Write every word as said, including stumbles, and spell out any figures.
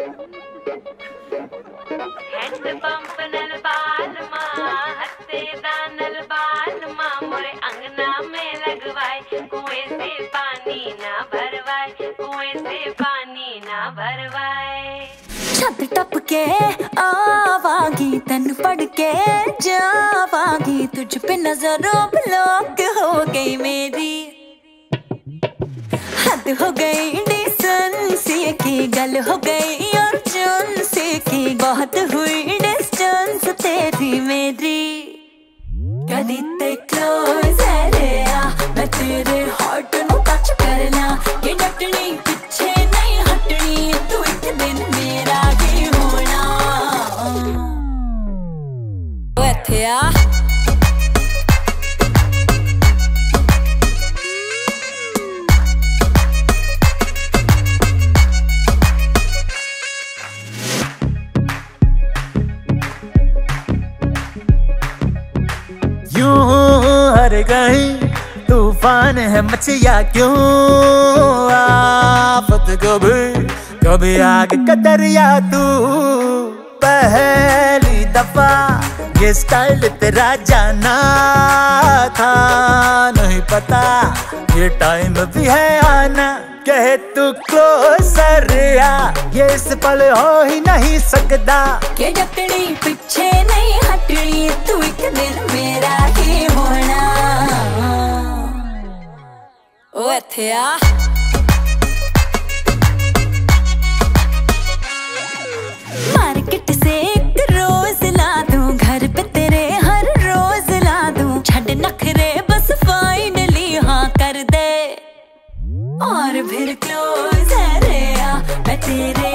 Handpump नल बाल माँ हत्ते दानल बाल माँ मोरे अंगना में लगवाए कुएं से पानी ना भरवाए कुएं से पानी ना भरवाए। छत टप के आवागी तन पड़ के जावागी तुझ पे नजरों ब्लॉक हो गई मेरी हद हो गई डिसेंसी की गल हो गई और चुनसी की बहुत हुई डिस्टेंस तेरी मेरी कदी ते क्लोज है रे आ मैं तेरे हार्ट नु टच करना ये डटनी पीछे नहीं हटनी तू एक दिन मेरा ही होना ओ इत्थे आ हर कहीं तूफान है मचिया क्यों आफत कभी कभी आग का दरिया तू पहली दफा ये स्टाइल तेरा जाना था नहीं पता ये टाइम भी है आना कहे तू क्लोजर आ ये इस पल हो ही नहीं सकता के डटनी पीछे नहीं हटनी तू एक दिन मेरा ही होना ओ इत्थे आ मार्केट से एक रोज ला दूं घर पे तेरे हर रोज ला दूं छड़ नखरे बस फाइनली हाँ कर दे और फिर क्लोज है रे आ मैं तेरे